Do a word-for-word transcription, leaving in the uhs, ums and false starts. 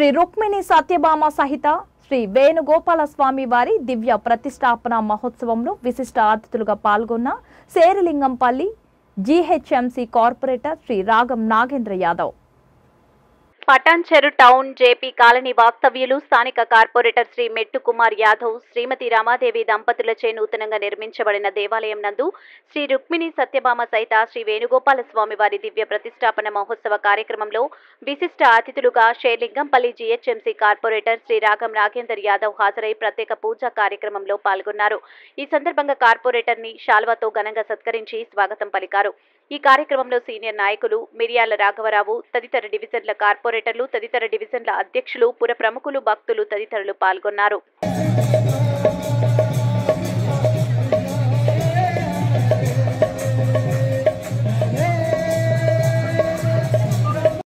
శ్రీ రుక్మిణి సత్యభామ సహిత శ్రీ వేణుగోపాల స్వామి వారి దివ్య ప్రతిష్టాపన మహోత్సవంలో విశిష్ట అతిథులుగా పాల్గొన్న Serilingampally GHMC corporator Shri Ragam Nagendra Yadav. Patancheru town JP colony వాస్తవ్యులు స్థానిక కార్పొరేటర్ శ్రీ మెట్టు కుమార్ యాదవ్ శ్రీమతి రామాదేవి దంపతులచే నూతనంగా నిర్మించబడిన దేవాలయం నందు శ్రీ రుక్మిణి సత్యభామ సహిత శ్రీ వేణుగోపాల స్వామి వారి దివ్య ప్రతిష్టాపన మహోత్సవ కార్యక్రమంలో విశిష్ట అతిథులుగా షేర్లింగంపల్లి జీహెచ్ఎంసీ కార్పొరేటర్ శ్రీ రాగం నాగేందర్ యాదవ్ హాజరై ప్రత్యేక పూజా కార్యక్రమంలో పాల్గొన్నారు. ఈ సందర్భంగా కార్పొరేటర్ ని శాల్వాతో ఘనంగా సత్కరించి స్వాగతం పలికారు. ఈ కార్యక్రమంలో సీనియర్ నాయకులు మిరియాల రాఘవరావు, తదితర డివిజన్ల కార్పొరేటర్లు, తదితర డివిజన్ల అధ్యక్షులు, పుర ప్రముఖులు, భక్తులు తదితరులు పాల్గొన్నారు.